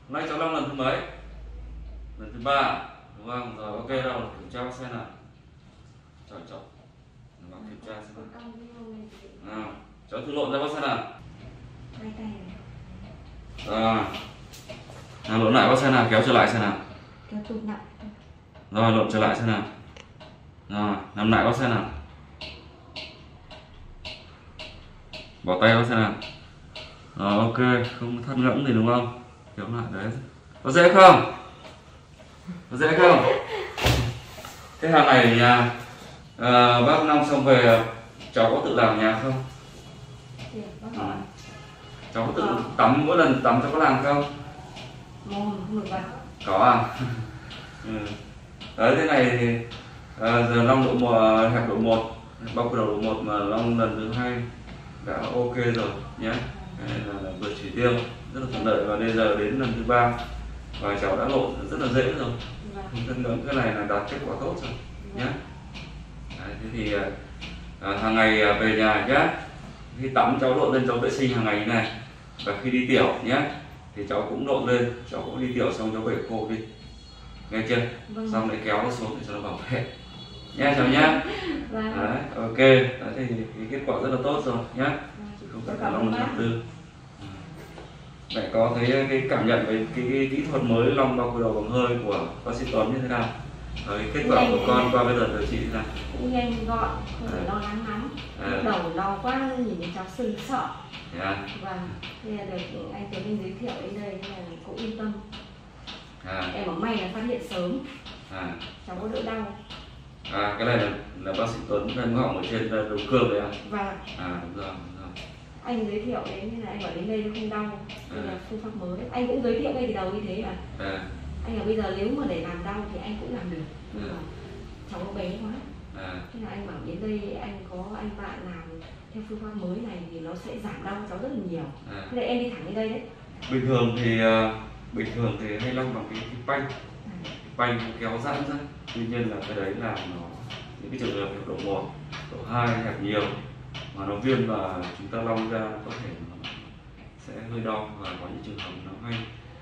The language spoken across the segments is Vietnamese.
Hôm nay cháu Long lần thứ mấy? Lần thứ 3, đúng không? Rồi ok, đâu kiểm tra xem nào. Chọn kiểm tra xem nào. Cháu thử lộn ra bác xem nào. Lộn lại bác xem nào, kéo trở lại xem nào. Kéo tụt lại. Rồi lộn trở lại xem nào. Rồi nằm lại bác xem nào. Bỏ tay bác xem nào. Rồi ok, không thắt ngẫm gì đúng không? Kéo lại đấy. Có dễ không? Có dễ không? Thế hàng này ở nhà bác Long xong về cháu có tự làm ở nhà không? Cháu có tự tắm, mỗi lần tắm cháu có làm không? Không được vậy. Có à? Đấy, thế này thì giờ Long độ hẹp độ 1, bao đầu độ 1 mà Long lần thứ 2 đã ok rồi nhé. Đây là vượt chỉ tiêu rất là thuận lợi, và bây giờ đến lần thứ 3 và cháu đã lộn rất là dễ rồi. Không thân ngưỡng, cái này là đạt kết quả tốt rồi nhé. Đấy, thế thì hàng ngày về nhà nhé, khi tắm cháu lộn lên cháu vệ sinh hàng ngày như này, và khi đi tiểu nhé thì cháu cũng lộn lên, cháu cũng đi tiểu xong cháu bể khô đi, nghe chưa? Xong lại kéo nó xuống để cho nó bảo vệ nhé cháu nhé. Đấy, ok. Đấy, thì kết quả rất là tốt rồi nhé, không phải là Long đầu tư. Mẹ có thấy cái cảm nhận về cái kỹ thuật mới Long bao đầu bằng hơi của bác sĩ Tuấn như thế nào? Cái kết quả của con qua bây giờ điều trị thế nào? Cũng nhanh gọn, không phải lo lắng lắm. Đầu lo quá nhìn thấy cháu sưng sợ. Vâng, thế là được anh Tuấn Linh giới thiệu đến đây nên là cũng yên tâm. Em bảo may là phát hiện sớm, cháu có đỡ đau. Cái này là bác sĩ Tuấn đang ngọng ở trên đầu cương đấy à? Vâng. Đúng rồi. Anh giới thiệu đến nên là anh bảo đến đây nó không đau, đây là phương pháp mới. Anh cũng giới thiệu ngay từ đầu như thế mà. Anh bảo bây giờ nếu mà để làm đau thì anh cũng làm được, nhưng mà cháu nó bé quá. Thế là anh bảo đến đây anh có anh bạn làm theo phương pháp mới này thì nó sẽ giảm đau cháu rất là nhiều. Thế là em đi thẳng đến đây đấy. Bình thường thì hay Long bằng cái panh kéo giãn ra. Tuy nhiên là cái đấy là nó những cái trường hợp độ 1, độ 2 hẹp nhiều mà nó viêm và chúng ta long ra có thể nó sẽ hơi đau, và có những trường hợp nó hay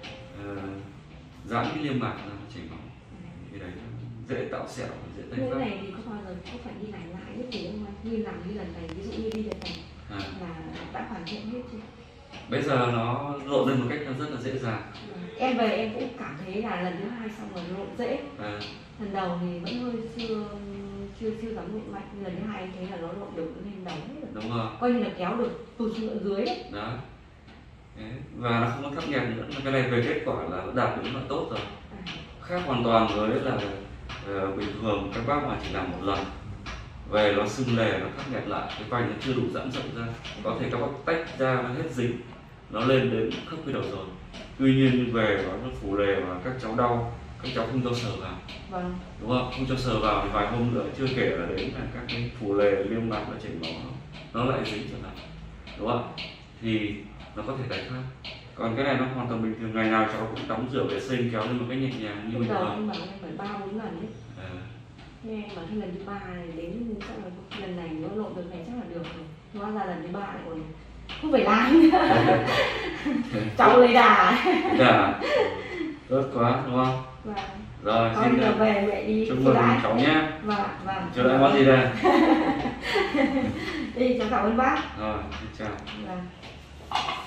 giãn cái niêm mạc ra nó chảy máu. Cái đấy dễ tạo sẹo, dễ tái phát. Cái này thì có bao giờ có phải đi lại nhất thì không anh? Như làm như lần này, ví dụ như đi lần này là đã hoàn thiện hết chưa? Bây giờ nó lộn lên một cách rất là dễ dàng. Em về em cũng cảm thấy là lần thứ 2 xong rồi lộn dễ. Lần đầu thì vẫn hơi chưa dám lộn mạnh, lần thứ 2 anh thấy là nó lộn được lên đầu hết rồi. Đúng rồi. Coi như là kéo được tụt xuống ở dưới ấy. Đó. Đấy. Và nó không có thấp nhẹ nữa, cái này về kết quả là đạt được là tốt rồi. Khác hoàn toàn với là bình thường các bác mà chỉ làm một lần về nó sưng lề, nó thắt nghẹt lại, cái vành nó chưa đủ giãn rộng ra, có thể các bác tách ra nó hết dính, nó lên đến khớp quy đầu rồi. Tuy nhiên về nó phủ lề và các cháu đau, các cháu không cho sờ vào. Đúng không? Không cho sờ vào thì vài hôm nữa, chưa kể là đến là các cái phủ lề liêm mạc nó chảy máu nó lại dính trở lại, đúng không? Thì nó có thể tái phát. Còn cái này nó hoàn toàn bình thường, ngày nào cháu cũng tắm rửa vệ sinh kéo lên một cách nhẹ nhàng như bình thường. Em bảo em phải 3-4 lần đấy. Thế em bảo cái lần thứ 3 này đến chắc là lần này nó lộn được này chắc là được rồi. Hóa ra lần thứ 3 lại còn không phải làm. Cháu lấy đà. Tốt quá đúng không? Rồi xin về mẹ đi chúc mừng cháu nhé. Chưa lại món gì đây? Đi cháu cảm ơn bác. Rồi xin chào.